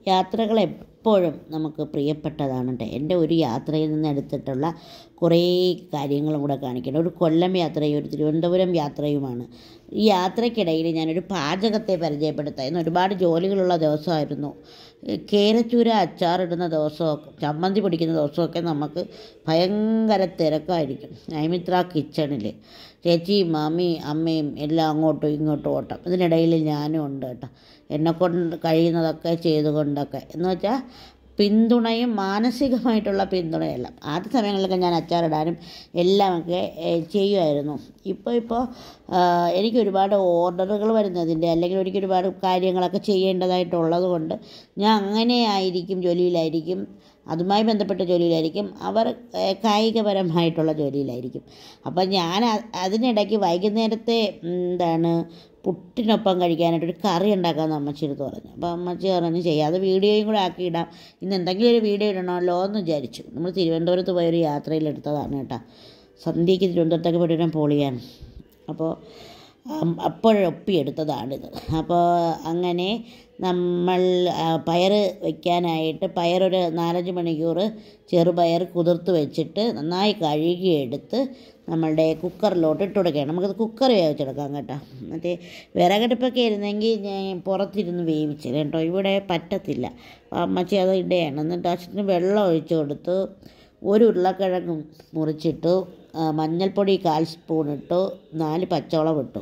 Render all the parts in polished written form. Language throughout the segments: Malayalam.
യാത്രകൾ എപ്പോഴും നമുക്ക് പ്രിയപ്പെട്ടതാണ് കേട്ടോ. എൻ്റെ ഒരു യാത്രയിൽ നിന്ന് എടുത്തിട്ടുള്ള കുറേ കാര്യങ്ങളും കൂടെ കാണിക്കണം. ഒരു കൊല്ലം യാത്രയും ഒരു തിരുവനന്തപുരം യാത്രയുമാണ്. ഈ യാത്രയ്ക്കിടയിൽ ഞാനൊരു പാചകത്തെ പരിചയപ്പെടുത്താം. ഇന്ന് ഒരുപാട് ജോലികളുള്ള ദിവസമായിരുന്നു. കേരച്ചൂര അച്ചാറിടുന്ന ദിവസമൊക്കെ ചമ്മന്തി പൊടിക്കുന്ന ദിവസമൊക്കെ നമുക്ക് ഭയങ്കര തിരക്കായിരിക്കും. നൈമിത്ര കിച്ചണിൽ ചേച്ചിയും മാമിയും അമ്മയും എല്ലാം അങ്ങോട്ടും ഇങ്ങോട്ടും ഓട്ടം. ഇതിനിടയിൽ ഞാനും ഉണ്ട് കേട്ടോ. എന്നെക്കൊണ്ട് കഴിയുന്നതൊക്കെ ചെയ്തുകൊണ്ടൊക്കെ എന്ന് വെച്ചാൽ പിന്തുണയും മാനസികമായിട്ടുള്ള പിന്തുണയെല്ലാം. ആദ്യ സമയങ്ങളിലൊക്കെ ഞാൻ അച്ചാറിടാനും എല്ലാമൊക്കെ ചെയ്യുമായിരുന്നു. ഇപ്പോൾ എനിക്ക് ഒരുപാട് ഓർഡറുകൾ വരുന്നതിൻ്റെ അല്ലെങ്കിൽ എനിക്ക് ഒരുപാട് കാര്യങ്ങളൊക്കെ ചെയ്യേണ്ടതായിട്ടുള്ളത് കൊണ്ട് ഞാൻ അങ്ങനെ ആയിരിക്കും, ജോലിയിലായിരിക്കും, അതുമായി ബന്ധപ്പെട്ട ജോലിയിലായിരിക്കും, അവർ കായികപരമായിട്ടുള്ള ജോലിയിലായിരിക്കും. അപ്പം ഞാൻ അതിനിടയ്ക്ക് വൈകുന്നേരത്തെ പുട്ടിനൊപ്പം കഴിക്കാനായിട്ടൊരു കറി ഉണ്ടാക്കാമെന്ന് അമ്മച്ചിയെടുത്ത് പറഞ്ഞു. അപ്പോൾ അമ്മച്ചി പറഞ്ഞു ചെയ്യാതെ വീഡിയോയും കൂടെ ആക്കിയിടാം, ഇന്ന് എന്തെങ്കിലും ഒരു വീഡിയോ ഇടണമല്ലോ എന്ന് വിചാരിച്ചു. നമ്മൾ തിരുവനന്തപുരത്ത് പോയൊരു യാത്രയിലെടുത്തതാണ് കേട്ടോ. സന്ധ്യയ്ക്ക് തിരുവനന്തപുരത്തൊക്കെ പോയിട്ട് പൊളിയാണ്. അപ്പോൾ അപ്പോഴൊപ്പിയെടുത്തതാണിത്. അപ്പോൾ അങ്ങനെ നമ്മൾ പയർ വയ്ക്കാനായിട്ട് പയറൊരു 4-5 മണിക്കൂർ ചെറുപയർ കുതിർത്ത് വെച്ചിട്ട് നന്നായി കഴുകിയെടുത്ത് നമ്മളുടെ കുക്കറിലോട്ട് ഇട്ട് കൊടുക്കുകയാണ്. നമുക്കത് കുക്കർ വേവിച്ചെടുക്കാം കേട്ടോ. മറ്റേ വിറകടുപ്പൊക്കെ ഇരുന്നെങ്കിൽ ഞാൻ പുറത്തിരുന്ന് വേവിച്ചത് കേട്ടോ. ഇവിടെ പറ്റത്തില്ല. അമ്മച്ചി അത് ഇടുകയാണ്. എന്നിട്ട് ആവശ്യത്തിന് വെള്ളം ഒഴിച്ച് കൊടുത്ത് ഒരു ഉരുളക്കിഴങ്ങ് മുറിച്ചിട്ടു, മഞ്ഞൾപ്പൊടി 1/4 സ്പൂൺ ഇട്ടു, 4 പച്ചമുളക് ഇട്ടു.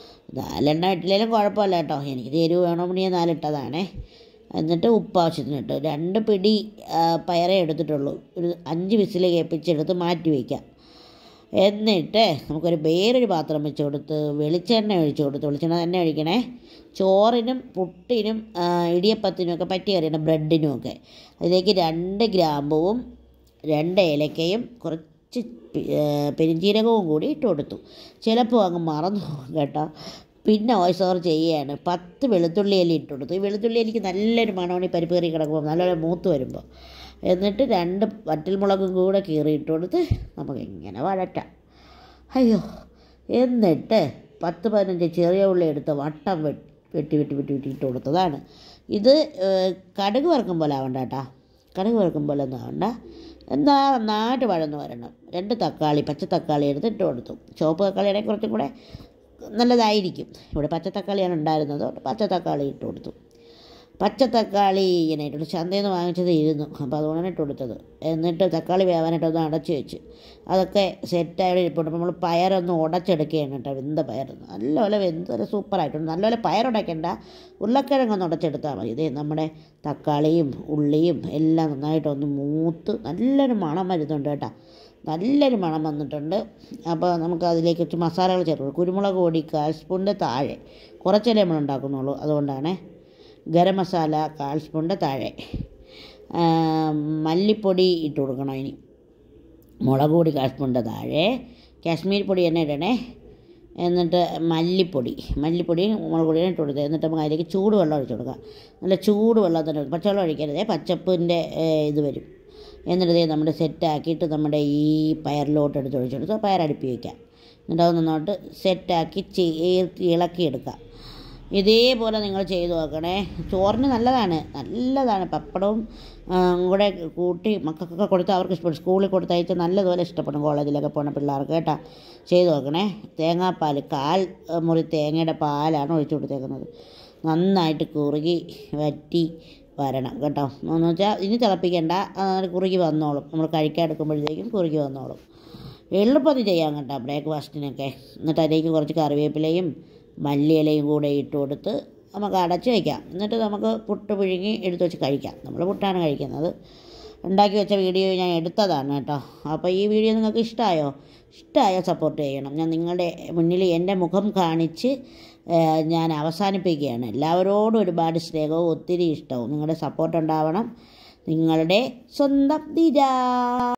4 ഇട്ടില്ലെങ്കിലും കുഴപ്പമില്ല കേട്ടോ. എനിക്ക് എരിവ് വേണമെങ്കിൽ 4 ഇട്ടതാണേ. എന്നിട്ട് ഉപ്പ് ആവശ്യത്തിന് ഇട്ടു. 2 പിടി പയറേ എടുത്തിട്ടുള്ളൂ. ഒരു 5 വിസിൽ കേൾപ്പിച്ചെടുത്ത് മാറ്റി വയ്ക്കാം. എന്നിട്ട് നമുക്കൊരു വേറൊരു പാത്രം വെച്ച് കൊടുത്ത് വെളിച്ചെണ്ണ ഒഴിച്ച് കൊടുത്ത്, വെളിച്ചെണ്ണ തന്നെ ഒഴിക്കണേ. ചോറിനും പുട്ടിനും ഇടിയപ്പത്തിനുമൊക്കെ പറ്റിയ കറിയാണ്, ബ്രെഡിനുമൊക്കെ. അതിലേക്ക് 2 ഗ്രാമ്പുവും 2 ഏലക്കയും കുറച്ച് പെരുംജീരകവും കൂടി ഇട്ട് കൊടുത്തു. ചിലപ്പോൾ അങ്ങ് മറന്നു പോകും കേട്ടോ. പിന്നെ വോയിസ് ഓവർ ചെയ്യുകയാണ്. 10 വെളുത്തുള്ളി അല്ലി ഇട്ട് കൊടുത്തു. ഈ വെളുത്തുള്ളി എനിക്ക് നല്ലൊരു മണമാണ് ഈ പരിപ്പ് കറി കിടക്കുമ്പോൾ, നല്ലപോലെ മൂത്ത് വരുമ്പോൾ. എന്നിട്ട് 2 വറ്റൽമുളകും കൂടെ കീറിയിട്ട് കൊടുത്ത് നമുക്ക് ഇങ്ങനെ വഴറ്റാം. അയ്യോ, എന്നിട്ട് 10-15 ചെറിയ ഉള്ളി എടുത്ത് വട്ടം വെട്ടി ഇട്ട് കൊടുത്തതാണ്. ഇത് കടുക് വറുക്കും പോലെ ആവണ്ട കേട്ടോ. കടുക് വറുക്കും പോലെ ഒന്നും ആവണ്ട. എന്താ നന്നായിട്ട് വഴന്ന് വരണം. 2 തക്കാളി, പച്ച തക്കാളി എടുത്ത് ഇട്ട് കൊടുത്തു. ചുവപ്പ് തക്കാളിയുടെ കുറച്ചും കൂടെ നല്ലതായിരിക്കും. ഇവിടെ പച്ച തക്കാളിയാണ് ഉണ്ടായിരുന്നത്, പച്ച തക്കാളി ഇട്ട് കൊടുത്തു. പച്ച തക്കാളി ഇങ്ങനെ ഇട്ടിട്ട് ചന്തയിൽ നിന്ന് വാങ്ങിച്ചത് ഇരുന്നു, അപ്പോൾ അതുകൊണ്ടാണ് ഇട്ട് കൊടുത്തത്. എന്നിട്ട് തക്കാളി വേവാനായിട്ടൊന്ന് അടച്ച് വെച്ച് അതൊക്കെ സെറ്റായിട്ട് ഇരിപ്പുണ്ട്. നമ്മൾ പയറൊന്ന് ഉടച്ചെടുക്കുകയാണ് കേട്ടോ. വെന്ത പയർ നല്ലപോലെ വെന്ത് സൂപ്പറായിട്ടുണ്ട്. നല്ലപോലെ പയറുടയ്ക്കേണ്ട, ഉരുളക്കിഴങ്ങൊന്ന് ഉടച്ചെടുത്താൽ മതി. ഇതേ നമ്മുടെ തക്കാളിയും ഉള്ളിയും എല്ലാം നന്നായിട്ടൊന്ന് മൂത്ത് നല്ലൊരു മണം വരുന്നുണ്ട് കേട്ടോ. നല്ലൊരു മണം വന്നിട്ടുണ്ട്. അപ്പോൾ നമുക്ക് അതിലേക്ക് കുറച്ച് മസാലകൾ ചേർക്കണം. കുരുമുളക് പൊടി 1/4 സ്പൂണിൻ്റെ താഴെ, കുറച്ചല്ലേ നമ്മൾ ഉണ്ടാക്കുന്നുള്ളൂ, അതുകൊണ്ടാണ്. ഗരം മസാല 1/4 സ്പൂണിൻ്റെ താഴെ, മല്ലിപ്പൊടി ഇട്ട് കൊടുക്കണം. ഇനി മുളക് പൊടി 1/4 സ്പൂണിൻ്റെ താഴെ, കാശ്മീർ പൊടി തന്നെ ഇടണേ. എന്നിട്ട് മല്ലിപ്പൊടിയും മുളക് പൊടിയും ഇട്ട് കൊടുത്തത്. എന്നിട്ട് നമുക്ക് അതിലേക്ക് ചൂടുവെള്ളം ഒഴിച്ച് കൊടുക്കാം. നല്ല ചൂടുവെള്ളം തന്നെ, പച്ചവെള്ളം ഒഴിക്കരുതേ, പച്ചപ്പിൻ്റെ ഇത് വരും. എന്നിട്ട് നമ്മൾ സെറ്റാക്കിയിട്ട് നമ്മുടെ ഈ പയറിലോട്ട് എടുത്ത് ഒഴിച്ചെടുത്ത് പയറടുപ്പി വയ്ക്കാം. എന്നിട്ട് അത് നന്നായിട്ട് സെറ്റാക്കി ഇളക്കിയെടുക്കാം. ഇതേപോലെ നിങ്ങൾ ചെയ്ത് നോക്കണേ. ചോറിന് നല്ലതാണ്. പപ്പടവും കൂടെ കൂട്ടി മക്കൾക്കൊക്കെ കൊടുത്ത് അവർക്ക് ഇഷ്ടപ്പെടും. സ്കൂളിൽ കൊടുത്തയച്ച് നല്ലതുപോലെ ഇഷ്ടപ്പെടും, കോളേജിലൊക്കെ പോകുന്ന പിള്ളേർക്ക് കേട്ടോ. ചെയ്ത് നോക്കണേ. തേങ്ങാപ്പാൽ 1/4 മുറി തേങ്ങയുടെ പാലാണ് ഒഴിച്ചു കൊടുത്തേക്കുന്നത്. നന്നായിട്ട് കുറുകി വറ്റി വരണം കേട്ടോ. എന്ന് വെച്ചാൽ ഇനി തിളപ്പിക്കേണ്ട, കുറുകി വന്നോളും. നമ്മൾ കഴിക്കാൻ എടുക്കുമ്പോഴത്തേക്കും കുറുകി വന്നോളും. എളുപ്പത്തിൽ ചെയ്യാം കേട്ടോ ബ്രേക്ക്ഫാസ്റ്റിനൊക്കെ. എന്നിട്ട് അതിലേക്ക് കുറച്ച് കറിവേപ്പിലയും മല്ലിയിലയും കൂടെ ഇട്ട് കൊടുത്ത് നമുക്ക് അടച്ച് വയ്ക്കാം. എന്നിട്ട് നമുക്ക് പുട്ട് പുഴുങ്ങി എടുത്ത് വെച്ച് കഴിക്കാം. നമ്മൾ പുട്ടാണ് കഴിക്കുന്നത്. ഉണ്ടാക്കി വെച്ച വീഡിയോ ഞാൻ എടുത്തതാണ് കേട്ടോ. അപ്പോൾ ഈ വീഡിയോ നിങ്ങൾക്ക് ഇഷ്ടമായോ സപ്പോർട്ട് ചെയ്യണം. ഞാൻ നിങ്ങളുടെ മുന്നിൽ എൻ്റെ മുഖം കാണിച്ച് ഞാൻ അവസാനിപ്പിക്കുകയാണ്. എല്ലാവരോടും ഒരുപാട് സ്നേഹവും ഒത്തിരി ഇഷ്ടവും. നിങ്ങളുടെ സപ്പോർട്ട് ഉണ്ടാവണം. നിങ്ങളുടെ സ്വന്തം ദിജ.